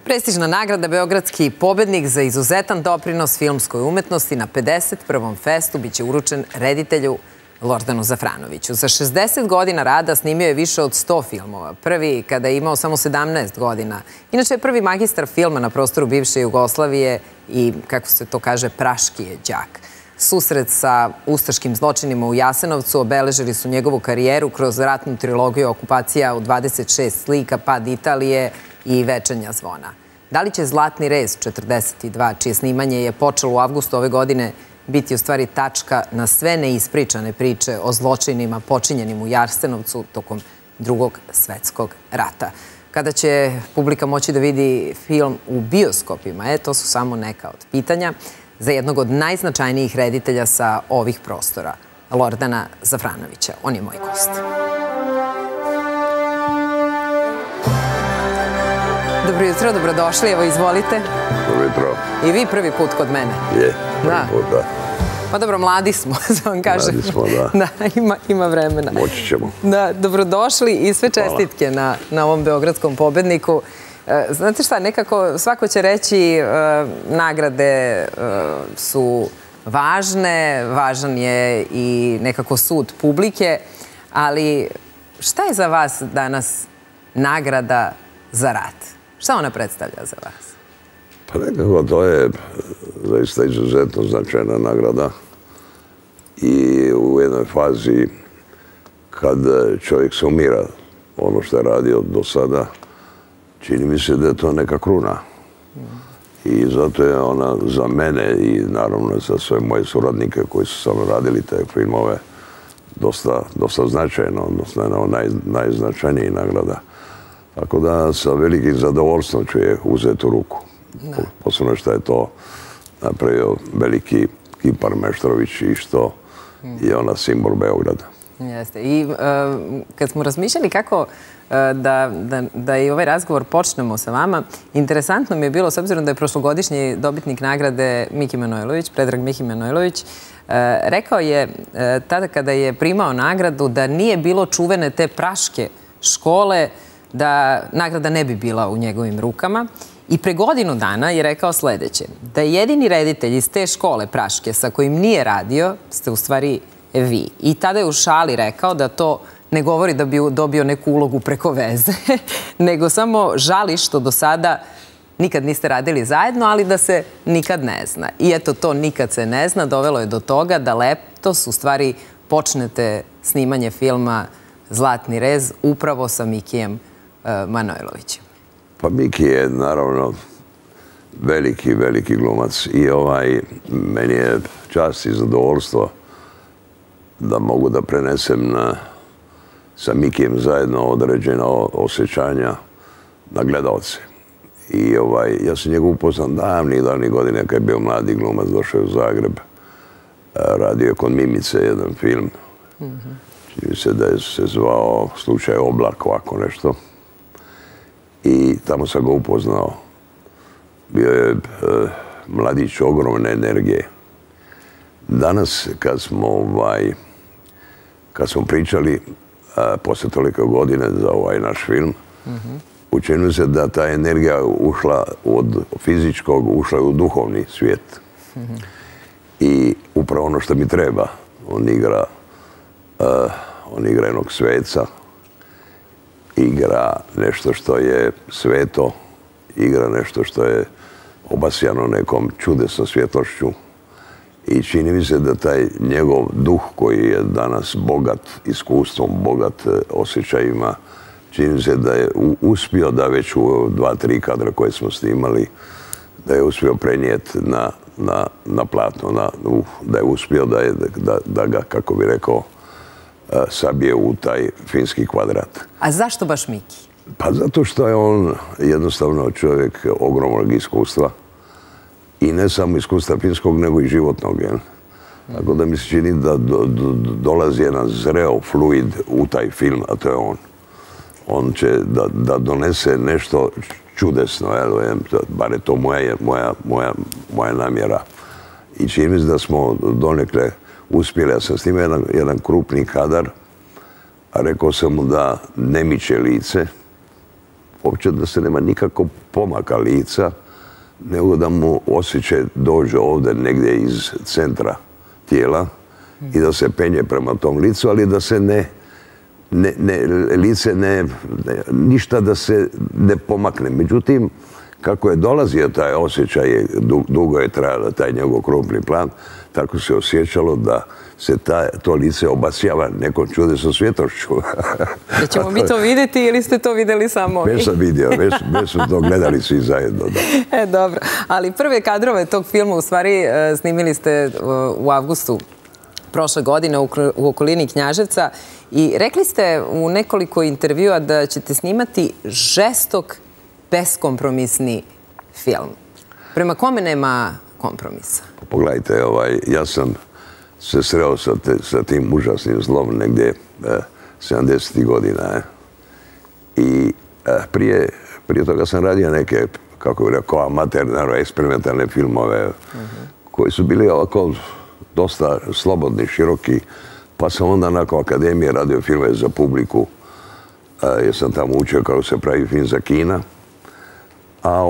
Prestižna nagrada Beogradski pobednik za izuzetan doprinos filmskoj umetnosti na 51. festu biće uručen reditelju Lordanu Zafranoviću. Za 60 godina rada snimio je više od 100 filmova. Prvi kada je imao samo 17 godina. Inače je prvi magistar filma na prostoru bivše Jugoslavije i, kako se to kaže, praški je đak. Susret sa ustaškim zločinima u Jasenovcu obeležili su njegovu karijeru kroz ratnu trilogiju Okupacija u 26 slika, Pad Italije i Večernja zvona. Da li će Zlatni rez 42, čije snimanje je počelo u avgustu ove godine, biti u stvari tačka na sve neispričane priče o zločinima počinjenim u Jasenovcu tokom Drugog svetskog rata? Kada će publika moći da vidi film u bioskopima? To su samo neka od pitanja za jednog od najznačajnijih reditelja sa ovih prostora, Lordana Zafranovića. On je moj gost. Dobro jutro, dobrodošli. Evo, izvolite. Dobro jutro. I vi prvi put kod mene? Je, prvi put, da. Pa dobro, mladi smo, da vam kažem. Mladi smo, da. Da, ima vremena. Moći ćemo. Da, dobrodošli i sve čestitke na ovom beogradskom pobedniku. Znate šta, nekako svako će reći nagrade su važne, važan je i nekako sud publike, ali šta je za vas danas nagrada za rad? Šta ona predstavlja za vas? Pa nekako to je zaista izuzetno značajna nagrada i u jednoj fazi kad čovjek sumira ono što je radio do sada, čini mi se da je to neka kruna. I zato je ona za mene i naravno za sve moje suradnike koji su samo radili te filmove dosta značajna, odnosno jedna najznačajnijih nagrada. Tako da sa velikim zadovoljstvom ću je uzeti u ruku. Posebno što je to napravio veliki Kipar Meštrović i što je ona simbol Beograda. Jeste. I kad smo razmišljali kako da i ovaj razgovor počnemo sa vama, interesantno mi je bilo, s obzirom da je prošlogodišnji dobitnik nagrade Miki Manojlović, Predrag Miki Manojlović, rekao je tada kada je primao nagradu da nije bilo čuvene te praške škole, da nagrada ne bi bila u njegovim rukama. I pre godinu dana je rekao sledeće, da je jedini reditelj iz te škole praške sa kojim nije radio, ste u stvari vi. I tada je u šali rekao da to ne govori da bi dobio neku ulogu preko veze, nego samo žali što do sada nikad niste radili zajedno, ali da se nikad ne zna. I eto, to nikad se ne zna dovelo je do toga da letos u stvari počnete snimanje filma Zlatni rez upravo sa Mikijem Manojlovićem. Pa Miki je naravno veliki glumac i meni je čast i zadovoljstvo da mogu da prenesem sa Mikijem zajedno određena osjećanja na gledalce. I ja sam njega upoznam davnih godina kad je bio mladi glumac, došao je u Zagreb. Radio je kod Mimice jedan film. Čini mi se da je se zvao Slučaj oblak, ovako nešto. I tamo sam ga upoznao. Bio je mladić ogromne energije. Danas kad smo pričali posle toliko godine za ovaj naš film, učinilo se da ta energija ušla od fizičkog, ušla u duhovni svijet. I upravo ono što mi treba, on igra jednog sveca, igra nešto što je sveto, igra nešto što je obasjano nekom čudesnom svjetlošću. I čini mi se da taj njegov duh koji je danas bogat iskustvom, bogat osjećajima, čini mi se da je uspio da već u 2-3 kadra koje smo snimali, da je uspio prenijeti na platno, da je uspio da ga, kako bi rekao, sabije u taj finski kvadrat. A zašto baš Miki? Pa zato što je on jednostavno čovjek ogromnog iskustva. I ne samo iskustva finskog, nego i životnog. Tako da mi se čini da dolazi jedan zreo fluid u taj film, a to je on. On će da donese nešto čudesno, bar je to moja namjera. I čini mi se da smo donekle uspjeli. Ja sam snimao jedan krupni kadar, a rekao sam mu da ne miče lice, uopće da se nema nikakvog pomaka lica, nego da mu osjećaj dođe ovdje negdje iz centra tijela i da se penje prema tom licu, ali da se lice ništa da se ne pomakne. Međutim, kako je dolazio taj osjećaj, dugo je trajalo taj njegov krupni plan, tako se osjećalo da se to lice obasjava nekom čudesnom svjetlošću. Da ćemo mi to vidjeti ili ste to vidjeli samo vi? Već sam vidio, već su to gledali svi zajedno. Dobro, ali prve kadrove tog filma u stvari snimili ste u avgustu prošle godine u okolini Knjaževca i rekli ste u nekoliko intervjua da ćete snimati žestok, beskompromisni film. Prema kome nema kompromisa? Pogledajte, ja sam se sreo sa tim užasnim zlom negdje 70. godina. I prije toga sam radio neke, kako bih rekao, amaterne, eksperimentalne filmove koji su bili ovako dosta slobodni, široki. Pa sam onda nakon akademije radio filme za publiku. Jer sam tamo učio kako se pravi film za kina. A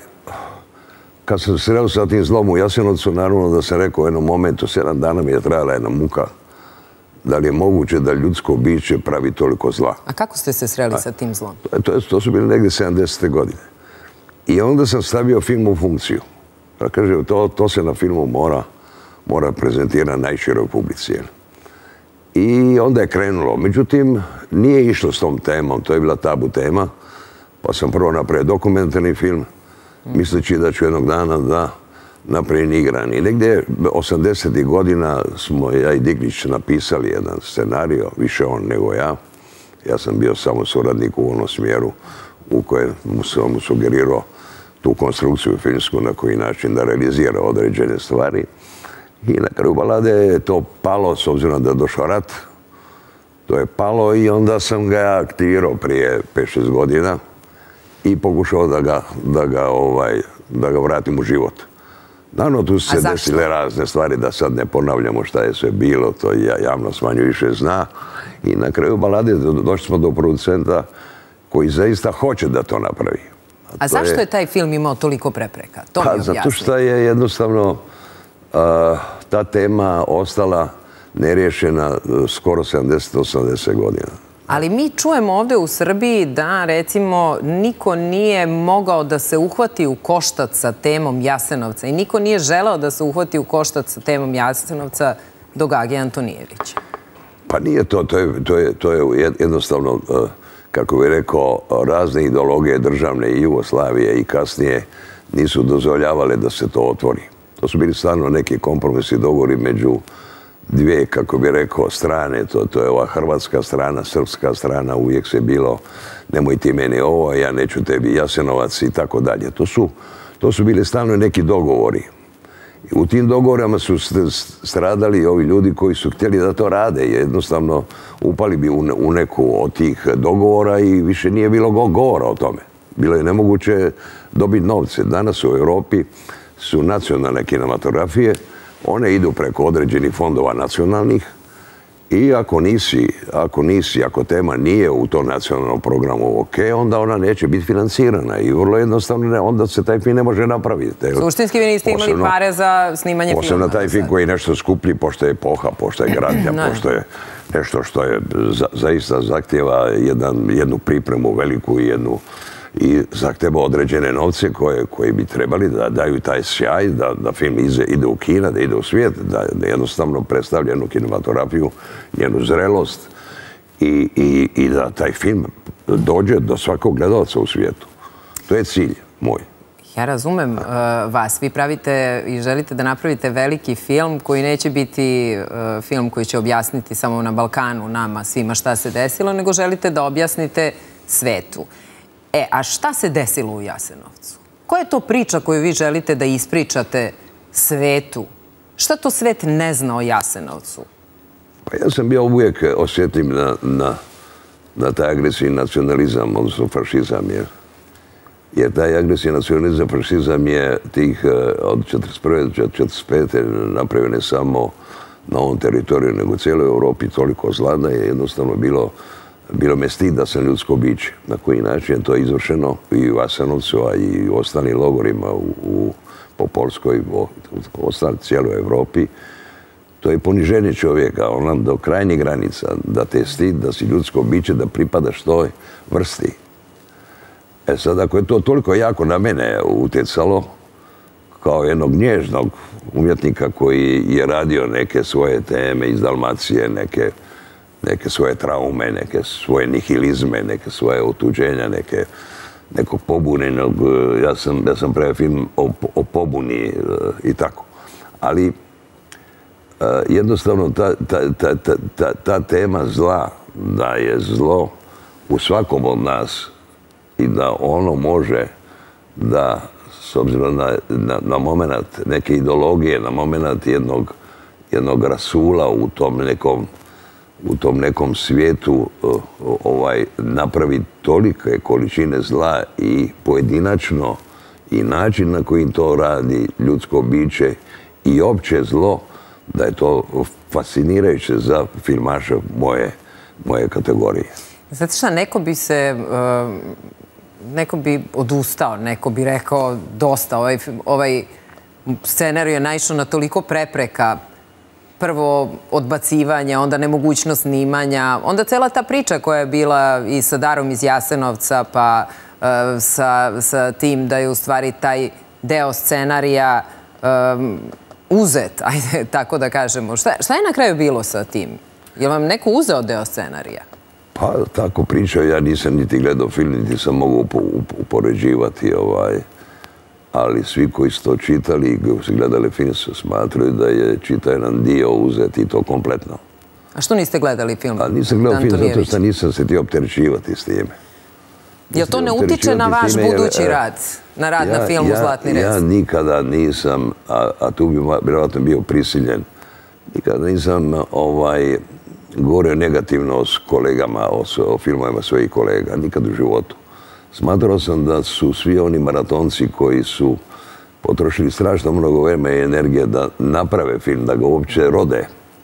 kad sam se sreo sa tim zlom u Jasenovcu, naravno da sam rekao u jednom momentu, 7 dana mi je trajala jedna muka, da li je moguće da ljudsko biće pravi toliko zla. A kako ste se sreli sa tim zlom? To su bili negdje 70. godine. I onda sam stavio film u funkciju. Da kažem, to se na filmu mora prezentirati najširoj publici. I onda je krenulo. Međutim, nije išlo s tom temom, to je bila tabu tema. Pa sam prvo napravio dokumentarni film, misleći da ću jednog dana da napravim igrani. I negdje 80. godina smo ja i Diglić napisali jedan scenario, više on nego ja. Ja sam bio samo suradnik u onom smjeru u kojem sam mu sugerirao tu konstrukciju filmsku na koji način da realizira određene stvari. I na kraju balade je to palo, s obzirom da je došao rat. To je palo i onda sam ga aktivirao prije 5-6 godina i pokušao da ga vratim u život. Naravno, tu su se desile razne stvari, da sad ne ponavljamo šta je sve bilo, to javnost manje više zna. I na kraju balade došli smo do producenta koji zaista hoće da to napravi. A zašto je taj film imao toliko prepreka? To mi objasni. Zato što je jednostavno ta tema ostala neriješena skoro 70-80 godina. Ali mi čujemo ovdje u Srbiji da, recimo, niko nije mogao da se uhvati u koštac sa temom Jasenovca i niko nije želeo da se uhvati u koštac sa temom Jasenovca do Gage Antonijevića. Pa nije to. To je jednostavno, kako bih rekao, razne ideologije državne i Jugoslavije i kasnije nisu dozvoljavale da se to otvori. To su bili stvarno neki kompromisi, dogovori među dvije, kako bi rekao, strane. To je ova hrvatska strana, srpska strana, uvijek se bilo nemoj ti meni ovo, ja neću tebi Jasenovac i tako dalje. To su bili stalno neki dogovori. U tim dogovorama su stradali ovi ljudi koji su htjeli da to rade. Jednostavno upali bi u neku od tih dogovora i više nije bilo govora o tome. Bilo je nemoguće dobiti novce. Danas u Europi su nacionalne kinematografije, one idu preko određenih fondova nacionalnih i ako tema nije u tom nacionalnom programu ok, onda ona neće biti financirana i vrlo jednostavno onda se taj film ne može napraviti. Suštinski vi niste imali pare za snimanje filma. Posebno taj film koji je nešto skuplji, pošto je epoha, pošto je gradnja, pošto je nešto što je zaista zahtjeva jednu pripremu veliku i zahtjeva određene novce koji bi trebali da daju taj sjaj, da film ide u kina, da ide u svijet, da jednostavno predstavlja jednu kinematografiju, njenu zrelost i da taj film dođe do svakog gledalca u svijetu. To je cilj moj. Ja razumem vas. Vi pravite i želite da napravite veliki film koji neće biti film koji će objasniti samo na Balkanu nama svima šta se desilo, nego želite da objasnite svetu. A šta se desilo u Jasenovcu? Koja je to priča koju vi želite da ispričate svetu? Šta to svet ne zna o Jasenovcu? Pa ja sam bio uvijek osjetljiv na taj agresivni nacionalizam, odnosno fašizam. Jer taj agresivni nacionalizam, fašizam je tih od 1941. do 1945. napravio ne samo na ovom teritoriju, nego u cijeloj Europi toliko zla da je jednostavno bilo bilo me stid da sam ljudsko biće. Na koji način to je izvršeno i u Jasenovcu, a i u ostalim logorima po Poljskoj, u cijeloj Evropi. To je poniženje čovjeka, onam do krajnjih granica, da te stid, da si ljudsko biće, da pripadaš toj vrsti. E sad, ako je to toliko jako na mene utjecalo, kao jednog nježnog umjetnika koji je radio neke svoje teme iz Dalmacije, neke svoje traume, neke svoje nihilizme, neke svoje otuđenja, nekog pobunjenog, ja sam pravio film o pobuni i tako. Ali jednostavno ta tema zla, da je zlo u svakom od nas i da ono može da, s obzirom na moment neke ideologije, na moment jednog rasula u tom nekom svijetu napravi tolike količine zla i pojedinačno i način na koji to radi ljudsko biće i opće zlo, da je to fascinirajuće za filmaše moje kategorije. Znate šta, neko bi odustao, neko bi rekao dosta, ovaj scenarij je naišao na toliko prepreka, prvo odbacivanje, onda nemogućnost snimanja, onda cela ta priča koja je bila i sa Darom iz Jasenovca, pa sa tim da je u stvari taj deo scenarija uzet, ajde tako da kažemo. Šta je na kraju bilo sa tim? Je li vam neko uzeo deo scenarija? Pa tako pričao, ja nisam niti gledao film, niti sam mogu upoređivati, ali svi koji su to čitali i koji su gledali film su smatrali da je čitao jedan dio uzet i to kompletno. A što niste gledali film? Nisam gledao film zato što nisam se htio opterećivati s time. Jel to ne utiče na vaš budući rad? Na rad na filmu Zlatni rez? Ja nikada nisam, a tu bi vjerojatno bio prisiljen, nikada nisam govorio negativno s kolegama, o filmovima svojih kolega, nikad u životu. Smatrao sam da su svi oni maratonci koji su potrošili strašno mnogo vremena i energije da naprave film, da ga uopće rode.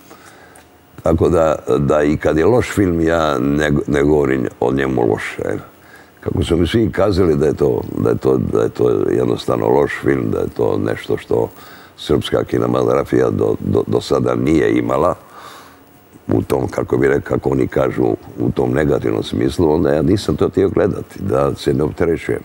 Tako da i kad je loš film, ja ne govorim o njemu loše. Kako su mi svi kazali da je to jednostavno loš film, da je to nešto što srpska kinematografija do sada nije imala, u tom, kako bi rekao, kako oni kažu, u tom negativnom smislu, onda ja nisam to htio gledati, da se ne opterećujem.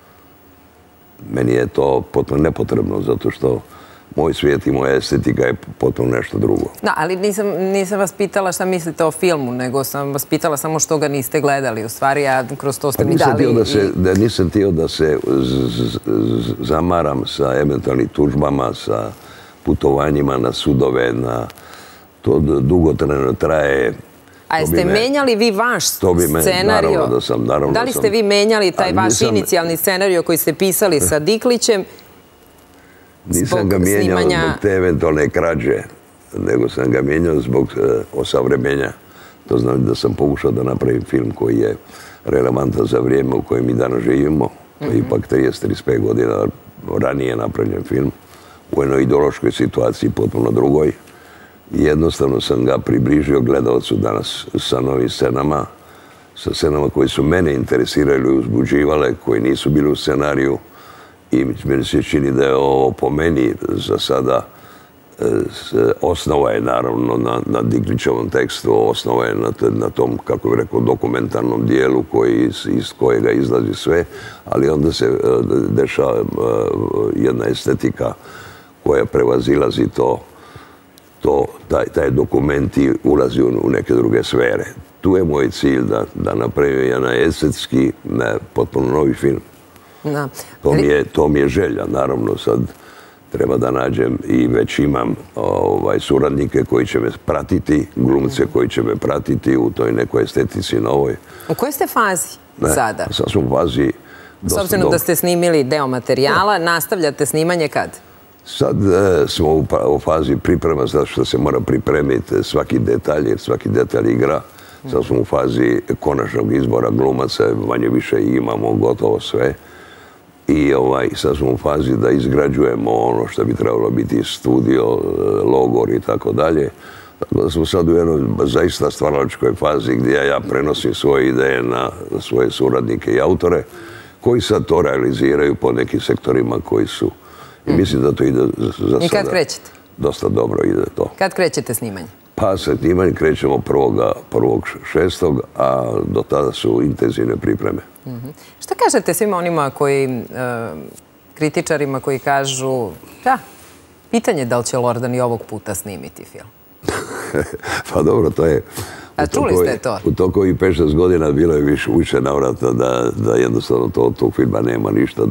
Meni je to potpuno nepotrebno, zato što moj svijet i moja estetika je potpuno nešto drugo. Da, ali nisam vas pitala šta mislite o filmu, nego sam vas pitala samo što ga niste gledali. U stvari, ja kroz to ste mi dali... Nisam htio da se zamaram sa eventualnim tužbama, sa putovanjima na sudove, to dugotrajno traje. A jeste menjali vi vaš scenario? Naravno da sam. Da li ste vi menjali taj vaš inicijalni scenario koji ste pisali sa Diklićem? Nisam ga mijenjao zbog te eventualne krađe, nego sam ga mijenjao zbog osavremenja. To znači da sam pokušao da napravim film koji je relevantan za vrijeme u kojem mi danas živimo. Ipak 30-35 godina ranije napravljen film u jednoj ideološkoj situaciji potpuno drugoj. Jednostavno sam ga približio gledalcu danas sa novim scenama, sa scenama koje su mene interesirali i uzbuđivale, koji nisu bili u scenariju. I meni se čini da je ovo po meni za sada osnova je naravno na Diklićevom tekstu, osnova je na tom, kako bih rekao, dokumentarnom dijelu iz kojega izlazi sve, ali onda se dešava jedna estetika koja prevazilazi taj dokument i ulazi u neke druge sfere. Tu je moj cilj da napravim jedan estetski, potpuno novi film. To mi je želja, naravno sad treba da nađem i već imam suradnike koji će me pratiti, glumce koji će me pratiti u toj nekoj estetici novoj. U kojoj ste fazi sada? Sad smo u fazi... S obzirom da ste snimili deo materijala, nastavljate snimanje kad? Sad smo u fazi priprema, zato što se mora pripremiti svaki detalj, jer svaki detalj igra. Sad smo u fazi konačnog izbora glumaca, manje više imamo gotovo sve. I sad smo u fazi da izgrađujemo ono što bi trebalo biti studio, logor i tako dalje. Tako da smo sad u jednoj zaista stvaralačkoj fazi gdje ja prenosim svoje ideje na svoje suradnike i autore koji sad to realiziraju po nekim sektorima koji su. I mislim da to ide za sada. I kad krećete? Dosta dobro ide to. Kad krećete snimanje? Pa sa snimanjem krećemo 1.6. a do tada su intenzivne pripreme. Šta kažete svima onima kritičarima koji kažu da, pitanje da li će Lordan i ovog puta snimiti film? Pa dobro, to je... A čuli ste to? U toku ovih 5-6 godina bilo je više navrata da jednostavno tog filma nema ništa,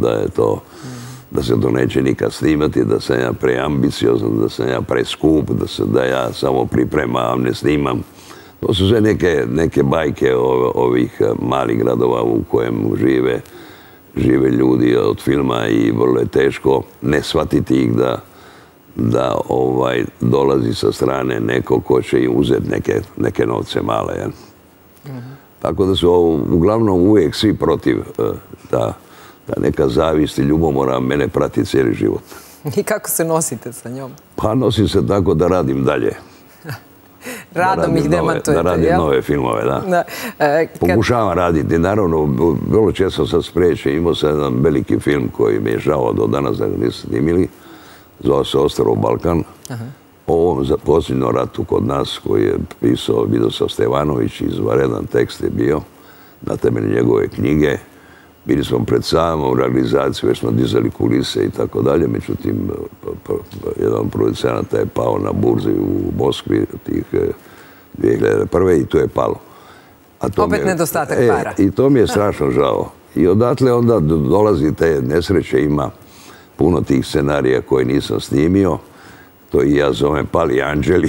da se to neće nikad snimati, da sam ja preambiciozan, da sam ja preskup, da ja samo pripremam, ne snimam. To su sve neke bajke ovih malih gradova u kojem žive ljudi od filma i vrlo je teško ne shvatiti ih da dolazi sa strane neko ko će im uzeti neke novce male. Tako da su uglavnom uvijek svi protiv ta neka zavist i ljubomora mene prati cijeli život. I kako se nosite sa njom? Pa nosim se tako da radim dalje. Radom ih demantujete, jel? Da radim nove filmove, da. Pokušavam raditi. Naravno, vrlo često sam spriječen. Imao sam jedan veliki film koji mi je žao do danas da ga nisu snimili. Zove se Ostrvo Balkan. O ovom posljednjem ratu kod nas koji je pisao Vidoslav Stevanović, izvanredan tekst je bio na temelju njegove knjige. Bili smo pred samom realizaciju, već smo dizali kulise i tako dalje, međutim, jedan producenata je pao na burzi u Moskvi tih 2001. i to je palo. Opet nedostatak para. I to mi je strašno žao. I odatle onda dolazi te nesreće, ima puno tih scenarija koje nisam snimio, to i ja zovem Pali anđeli,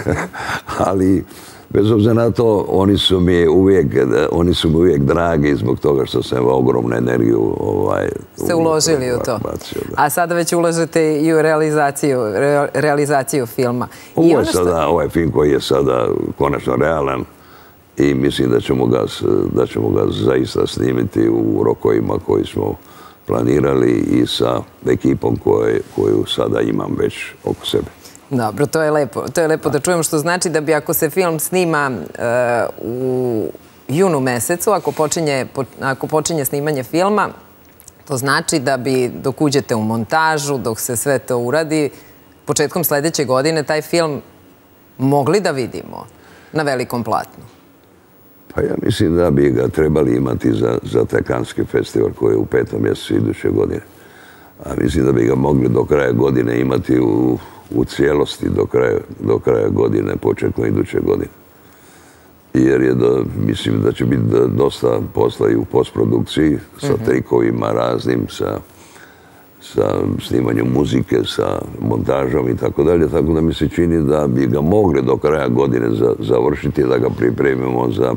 ali bez obzira na to, oni su mi uvijek dragi zbog toga što sam ogromnu energiju ste uložili u to. A sada već ulažete i u realizaciju filma. Ovo je sada ovaj film koji je sada konačno realan i mislim da ćemo ga zaista snimiti u rokovima koji smo planirali i sa ekipom koju sada imam već oko sebe. Dobro, to je lepo. To je lepo da čujem, što znači da bi ako se film snima u junu mesecu, ako počinje snimanje filma, to znači da bi dok uđete u montažu, dok se sve to uradi, početkom sljedeće godine taj film mogli da vidimo na velikom platnu. Pa ja mislim da bi ga trebali imati za taj Kanski festival koji je u 5. mjesecu iduće godine. A mislim da bi ga mogli do kraja godine imati u cijelosti do kraja godine, početkom iduće godine. Jer mislim da će biti dosta posla i u postprodukciji sa trikovima raznim, sa snimanjem muzike, sa montažom i tako dalje. Tako da mi se čini da bi ga mogli do kraja godine završiti, da ga pripremimo za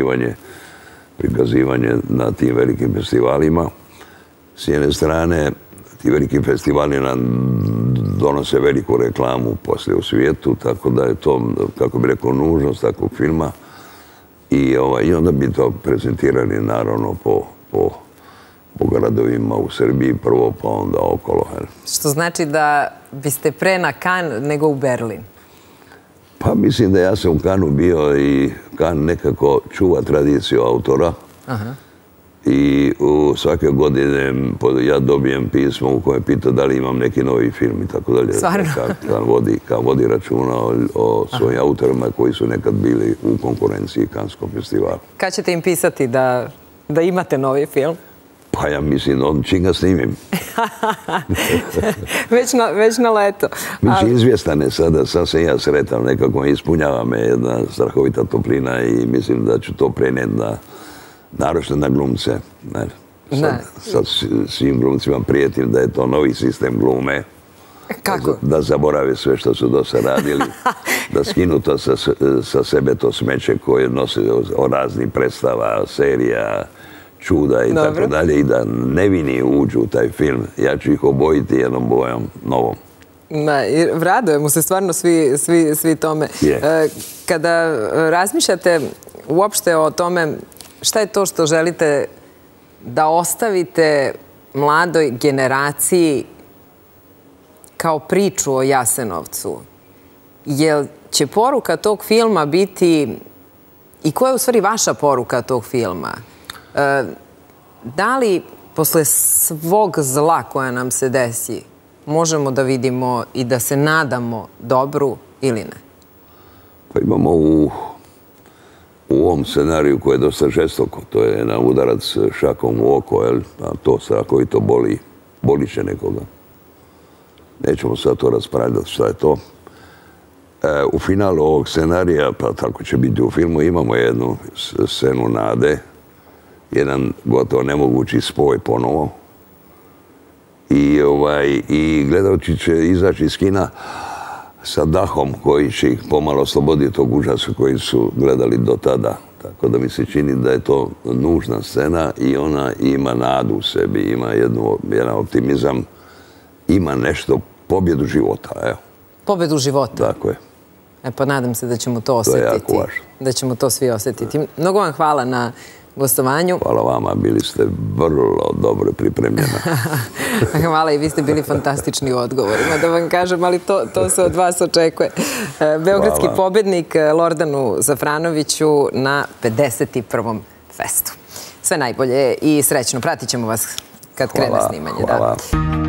prikazivanje na tim velikim festivalima. S jedne strane, ti veliki festivali nam donose veliku reklamu poslije u svijetu, tako da je to, kako bi rekao, nužnost takvog filma. I onda bi to prezentirali naravno po gradovima u Srbiji prvo, pa onda okolo. Što znači da biste pre na Cannes nego u Berlin? Pa mislim da ja sam u Cannesu bio i Cannes nekako čuva tradiciju autora. I svake godine ja dobijem pismo u kojem pita da li imam neki novi film i tako dalje. Stvarno? Kad vodi računa o svojim autorima koji su nekad bili u konkurenciji Kanskog festivala. Kad ćete im pisati da imate novi film? Pa ja mislim, čim ga snimim. Već na leto. Mislim, izvjestan je sada, sad sam ja sretan, nekako ispunjava me jedna strahovita toplina i mislim da ću to prenijeti naročito na glumce. Sad svim glumcima prijetim da je to novi sistem glume. Kako? Da zaborave sve što su do sad radili, da skinu to sa sebe to smeće koje nose o raznih predstava, serija, čuda i tako dalje i da nevini uđu u taj film. Ja ću ih obojiti jednom bojom novom. Radujemo se stvarno svi tome. Kada razmišljate uopšte o tome šta je to što želite da ostavite mladoj generaciji kao priču o Jasenovcu, je će poruka tog filma biti i koja je u stvari vaša poruka tog filma? Da li posle svog zla koja nam se desi možemo da vidimo i da se nadamo dobru ili ne? Pa imamo u ovom scenariju koji je dosta žestoko, to je jedan udarac šakom u oko, a to strahovito boli će nekoga. Nećemo sad to raspravljati šta je to. U finalu ovog scenarija, pa tako će biti u filmu, imamo jednu scenu nade, jedan gotovo nemogući spoj ponovo. I gledaoci će izaći iz kina sa dahom koji će ih pomalo osloboditi tog užasa koji su gledali do tada. Tako da mi se čini da je to nužna scena i ona ima nadu u sebi, ima jedan optimizam, ima nešto, pobjedu života, evo. Pobjedu života? Tako je. Pa nadam se da ćemo to osjetiti. To je jako važno. Da ćemo to svi osjetiti. Mnogo vam hvala na gostovanju. Hvala vama, bili ste vrlo dobro pripremljena. Hvala i vi ste bili fantastični u odgovorima, da vam kažem, ali to se od vas očekuje. Beogradski pobednik Lordanu Zafranoviću na 51. festu. Sve najbolje i srećno. Pratit ćemo vas kad krene snimanje. Hvala.